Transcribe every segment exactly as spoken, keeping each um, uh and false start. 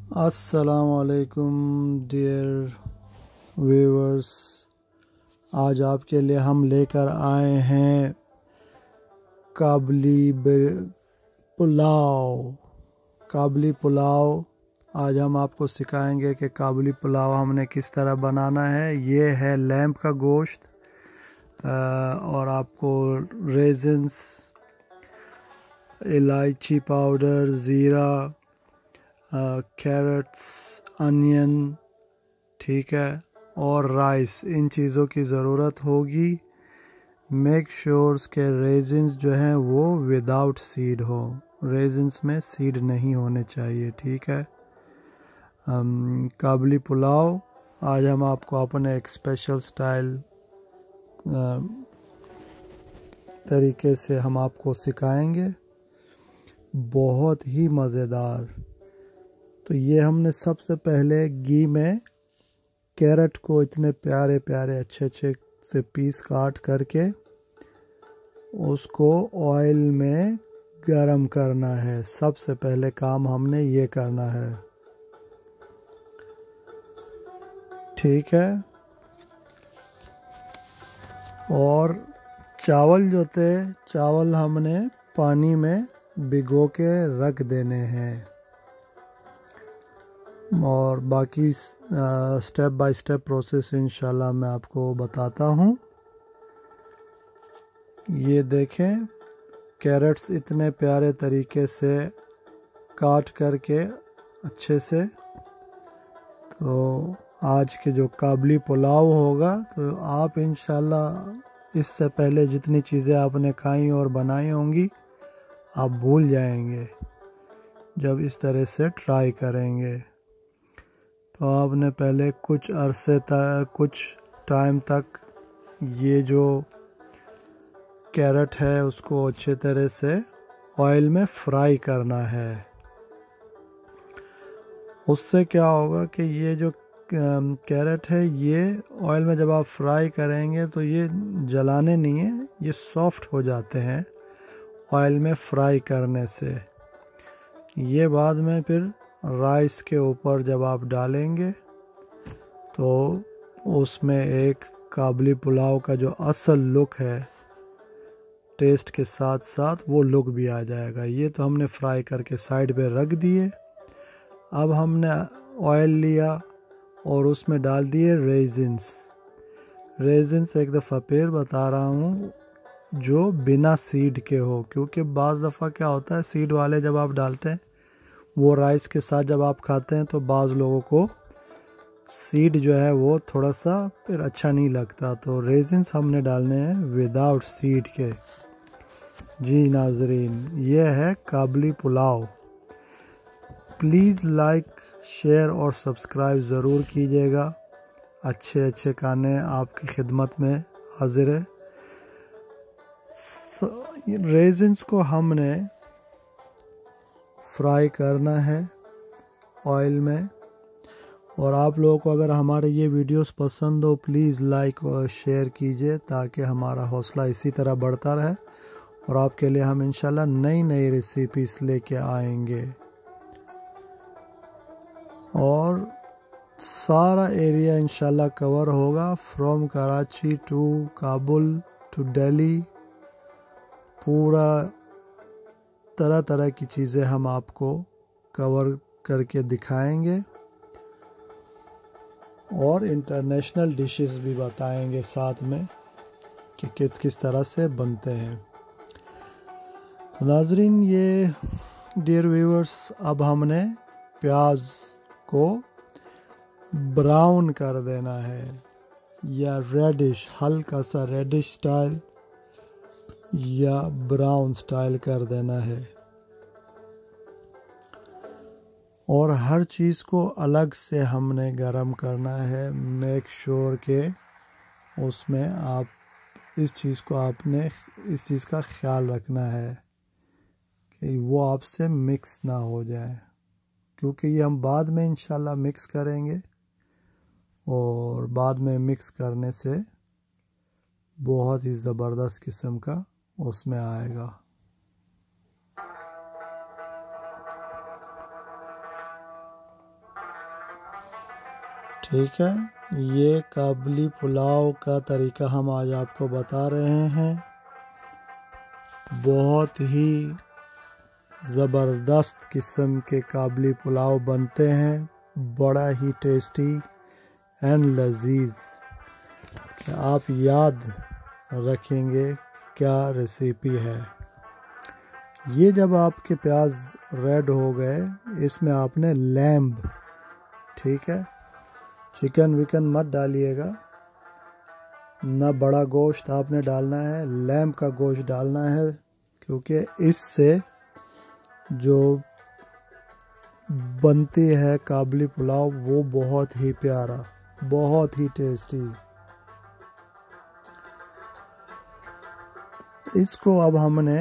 अस्सलामुअलैकुम dear viewers, आज आपके लिए हम लेकर आए हैं काबली पुलाव। काबली पुलाव आज हम आपको सिखाएंगे कि काबली पुलाव हमने किस तरह बनाना है। ये है लैम्प का गोश्त और आपको रेजिन्स, इलायची पाउडर, ज़ीरा, कैरेट्स, अनियन, ठीक है, और राइस, इन चीज़ों की ज़रूरत होगी। मेक श्योर्स के रेजिन्स जो हैं वो विदाउट सीड हो, रेजिन्स में सीड नहीं होने चाहिए, ठीक है। um, काबली पुलाव आज हम आपको अपने एक स्पेशल स्टाइल तरीके से हम आपको सिखाएंगे, बहुत ही मज़ेदार। तो ये हमने सबसे पहले घी में कैरेट को इतने प्यारे प्यारे अच्छे अच्छे से पीस काट करके उसको ऑयल में गरम करना है। सबसे पहले काम हमने ये करना है, ठीक है। और चावल जो थे, चावल हमने पानी में भिगो के रख देने हैं और बाकी स्टेप बाय स्टेप प्रोसेस इंशाल्लाह मैं आपको बताता हूँ। ये देखें, कैरेट्स इतने प्यारे तरीके से काट करके अच्छे से। तो आज के जो काबली पुलाव होगा, तो आप इंशाल्लाह इससे पहले जितनी चीज़ें आपने खाई और बनाई होंगी आप भूल जाएंगे जब इस तरह से ट्राई करेंगे। तो आपने पहले कुछ अरसे तक, कुछ टाइम तक ये जो कैरेट है उसको अच्छे तरह से ऑयल में फ्राई करना है। उससे क्या होगा कि ये जो कैरेट है ये ऑयल में जब आप फ्राई करेंगे तो ये जलाने नहीं है, ये सॉफ्ट हो जाते हैं ऑयल में फ्राई करने से। ये बाद में फिर राइस के ऊपर जब आप डालेंगे तो उसमें एक काबली पुलाव का जो असल लुक है, टेस्ट के साथ साथ वो लुक भी आ जाएगा। ये तो हमने फ्राई करके साइड पे रख दिए। अब हमने ऑयल लिया और उसमें डाल दिए रेजिन्स। रेजिन्स एक दफ़ा फिर बता रहा हूँ, जो बिना सीड के हो, क्योंकि बाज़ दफ़ा क्या होता है सीड वाले जब आप डालते हैं वो राइस के साथ जब आप खाते हैं तो बाज़ लोगों को सीड जो है वो थोड़ा सा फिर अच्छा नहीं लगता। तो रेजिन्स हमने डालने हैं विदाउट सीड के। जी नाजरीन, ये है Kabuli pulao. Please like, share और सब्सक्राइब ज़रूर कीजिएगा। अच्छे अच्छे खाने आपकी खिदमत में हाजिर है। रेजिन्स को हमने फ्राई करना है ऑयल में। और आप लोगों को अगर हमारे ये वीडियोस पसंद हो, प्लीज़ लाइक और शेयर कीजिए ताकि हमारा हौसला इसी तरह बढ़ता रहे और आपके लिए हम इंशाल्लाह नई नई रेसिपीज लेके आएंगे। और सारा एरिया इंशाल्लाह कवर होगा, from Karachi to Kabul to Delhi. पूरा तरह तरह की चीज़ें हम आपको कवर करके दिखाएंगे और इंटरनेशनल डिशेस भी बताएंगे साथ में कि किस किस तरह से बनते हैं। तो नाजरीन, ये डियर व्यूअर्स, अब हमने प्याज को ब्राउन कर देना है या रेडिश, हल्का सा रेडिश स्टाइल या ब्राउन स्टाइल कर देना है। और हर चीज़ को अलग से हमने गरम करना है। मेक श्योर के उसमें आप इस चीज़ को आपने इस चीज़ का ख्याल रखना है कि वो आपसे मिक्स ना हो जाए, क्योंकि ये हम बाद में इंशाल्लाह मिक्स करेंगे और बाद में मिक्स करने से बहुत ही ज़बरदस्त किस्म का उसमें आएगा। ठीक है, ये काबली पुलाव का तरीका हम आज आपको बता रहे हैं। बहुत ही ज़बरदस्त किस्म के काबली पुलाव बनते हैं, बड़ा ही टेस्टी एंड लजीज। आप याद रखेंगे क्या रेसिपी है। ये जब आपके प्याज रेड हो गए, इसमें आपने लैम्ब, ठीक है, चिकन विकन मत डालिएगा, ना बड़ा गोश्त आपने डालना है, लैम्ब का गोश्त डालना है, क्योंकि इससे जो बनती है काबली पुलाव वो बहुत ही प्यारा, बहुत ही टेस्टी। इसको अब हमने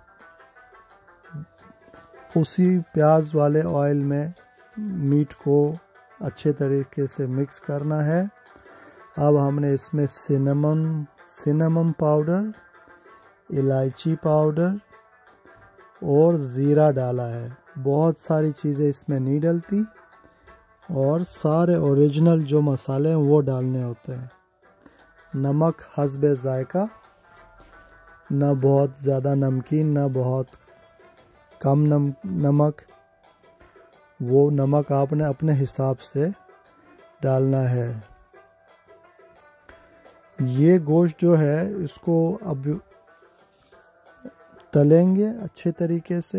उसी प्याज वाले ऑयल में मीट को अच्छे तरीके से मिक्स करना है। अब हमने इसमें सिनेमन सिनेमन पाउडर, इलायची पाउडर और ज़ीरा डाला है। बहुत सारी चीज़ें इसमें नहीं डलती और सारे ओरिजिनल जो मसाले हैं वो डालने होते हैं। नमक हस्बे जायका, ना बहुत ज़्यादा नमकीन ना बहुत कम नम नमक, वो नमक आपने अपने हिसाब से डालना है। ये गोश्त जो है इसको अब तलेंगे अच्छे तरीके से।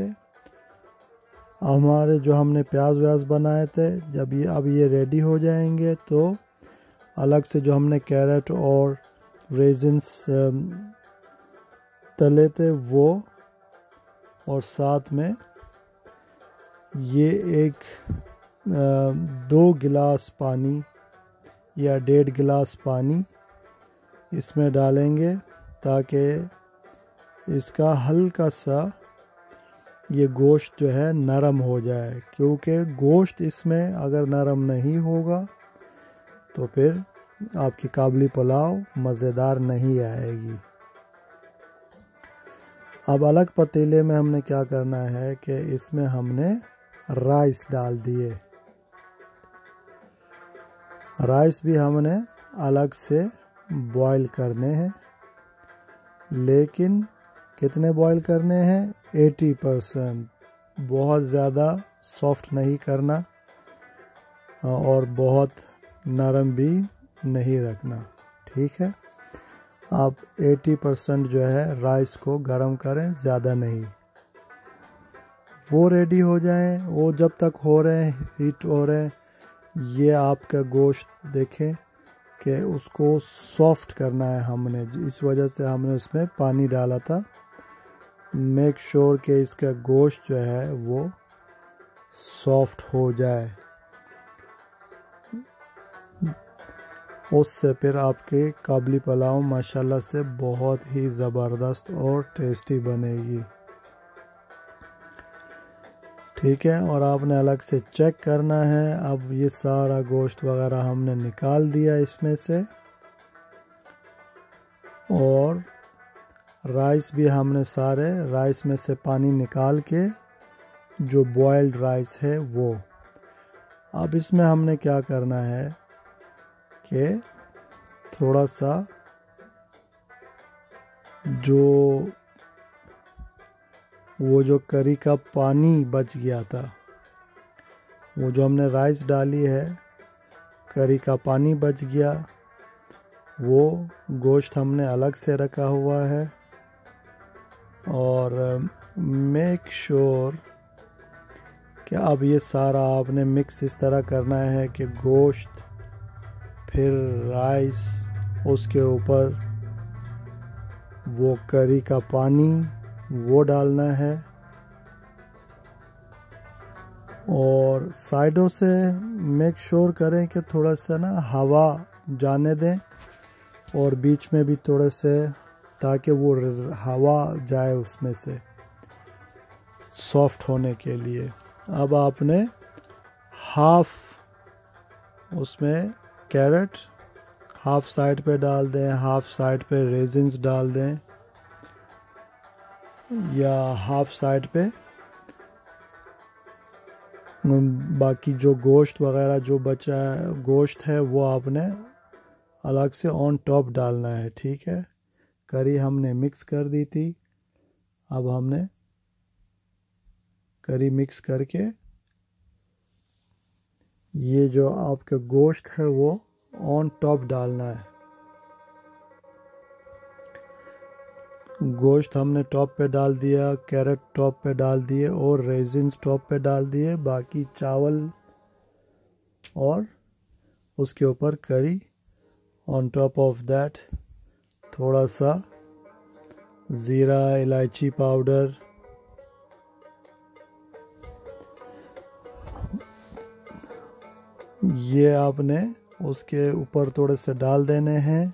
हमारे जो हमने प्याज व्याज बनाए थे, जब ये अब ये रेडी हो जाएंगे तो अलग से जो हमने कैरेट और रेजिन्स तले थे वो, और साथ में ये एक दो गिलास पानी या डेढ़ गिलास पानी इसमें डालेंगे, ताकि इसका हल्का सा ये गोश्त जो है नरम हो जाए। क्योंकि गोश्त इसमें अगर नरम नहीं होगा तो फिर आपकी काबली पुलाव मज़ेदार नहीं आएगी। अब अलग पतीले में हमने क्या करना है कि इसमें हमने राइस डाल दिए। राइस भी हमने अलग से बॉईल करने हैं, लेकिन कितने बॉईल करने हैं? अस्सी परसेंट। बहुत ज़्यादा सॉफ्ट नहीं करना और बहुत नरम भी नहीं रखना, ठीक है। आप अस्सी परसेंट जो है राइस को गरम करें, ज़्यादा नहीं। वो रेडी हो जाएं, वो जब तक हो रहे हैं, हीट हो रहे हैं, ये आपका गोश्त देखें कि उसको सॉफ्ट करना है हमने, इस वजह से हमने उसमें पानी डाला था। मेक श्योर कि इसका गोश्त जो है वो सॉफ्ट हो जाए, उससे फिर आपके काबली पुलाव माशाल्लाह से बहुत ही ज़बरदस्त और टेस्टी बनेगी, ठीक है। और आपने अलग से चेक करना है। अब ये सारा गोश्त वगैरह हमने निकाल दिया इसमें से, और राइस भी हमने सारे राइस में से पानी निकाल के, जो बॉइल्ड राइस है वो। अब इसमें हमने क्या करना है कि थोड़ा सा जो वो जो करी का पानी बच गया था, वो जो हमने राइस डाली है, करी का पानी बच गया, वो गोश्त हमने अलग से रखा हुआ है। और मेक श्योर कि अब ये सारा आपने मिक्स इस तरह करना है कि गोश्त, फिर राइस, उसके ऊपर वो करी का पानी वो डालना है, और साइडों से मेक श्योर करें कि थोड़ा सा ना हवा जाने दें, और बीच में भी थोड़े से, ताकि वो हवा जाए उसमें से सॉफ्ट होने के लिए। अब आपने हाफ उसमें कैरेट हाफ साइड पे डाल दें, हाफ साइड पे रेजिन्स डाल दें, या हाफ साइड पे बाकी जो गोश्त वगैरह जो बचा है गोश्त है वो आपने अलग से ऑन टॉप डालना है, ठीक है। करी हमने मिक्स कर दी थी, अब हमने करी मिक्स करके ये जो आपका गोश्त है वो ऑन टॉप डालना है। गोश्त हमने टॉप पे डाल दिया, कैरेट टॉप पे डाल दिए और रेजिन्स टॉप पे डाल दिए, बाकी चावल और उसके ऊपर करी। ऑन टॉप ऑफ दैट थोड़ा सा ज़ीरा, इलायची पाउडर, ये आपने उसके ऊपर थोड़े से डाल देने हैं।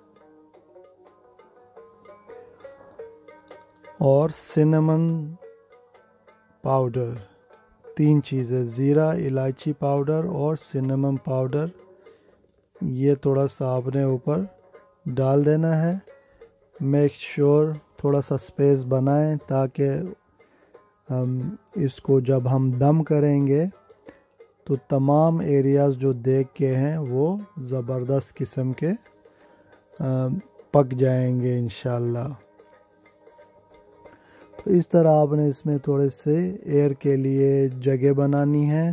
और सिनेमन पाउडर, तीन चीज़ें, ज़ीरा, इलायची पाउडर और सिनेमन पाउडर, ये थोड़ा सा आपने ऊपर डाल देना है। मेक श्योर थोड़ा सा स्पेस बनाएं ताकि हम इसको जब हम दम करेंगे तो तमाम एरियाज़ जो देख के हैं वो ज़बरदस्त किस्म के पक जाएंगे इंशाल्लाह। तो इस तरह आपने इसमें थोड़े से एयर के लिए जगह बनानी है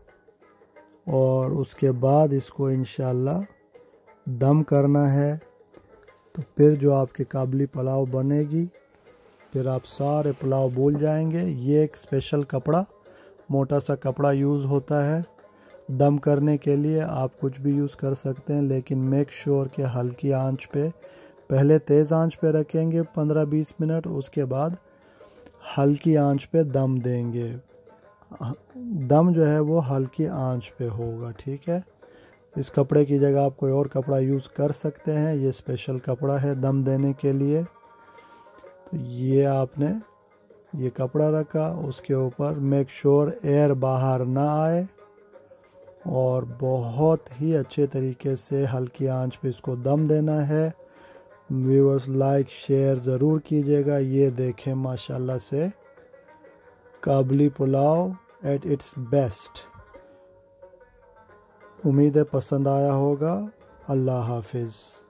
और उसके बाद इसको इंशाल्लाह दम करना है। तो फिर जो आपके काबली पुलाव बनेगी, फिर आप सारे पुलाव भूल जाएंगे। ये एक स्पेशल कपड़ा, मोटा सा कपड़ा यूज़ होता है दम करने के लिए। आप कुछ भी यूज़ कर सकते हैं, लेकिन मेक श्योर कि हल्की आंच पे, पहले तेज़ आंच पे रखेंगे पंद्रह बीस मिनट, उसके बाद हल्की आंच पे दम देंगे। दम जो है वो हल्की आंच पे होगा, ठीक है। इस कपड़े की जगह आप कोई और कपड़ा यूज़ कर सकते हैं, ये स्पेशल कपड़ा है दम देने के लिए। तो ये आपने ये कपड़ा रखा, उसके ऊपर मेक श्योर एयर बाहर ना आए और बहुत ही अच्छे तरीके से हल्की आंच पे इसको दम देना है। व्यूअर्स लाइक शेयर ज़रूर कीजिएगा। ये देखें माशाल्लाह से Kabuli pulao at its best. उम्मीद है पसंद आया होगा। अल्लाह हाफिज़।